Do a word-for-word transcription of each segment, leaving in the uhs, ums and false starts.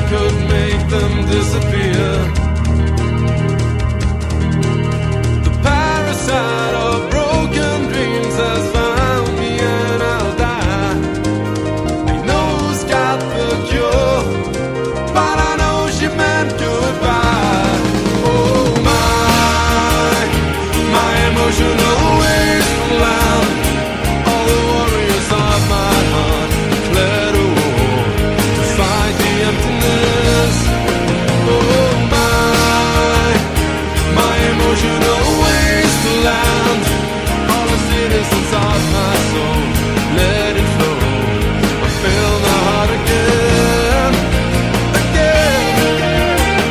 could make them disappear. The parasite of broken dreams has found me and I'll die. I know who's got the cure, but I know she meant goodbye. Oh my, my emotional wasteland. All the warriors of my heart declared a war to fight the emptiness. Oh my, my emotional wasteland. All the citizens of my soul, let it flow. I feel my heart again, again.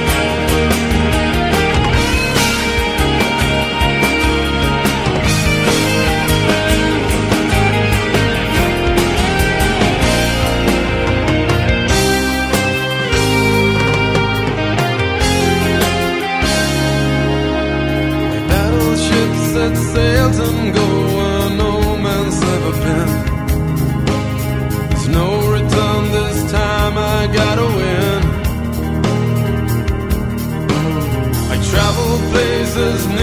Battleships that sails and go where no man's ever been. There's no return this time, I gotta win. I travel places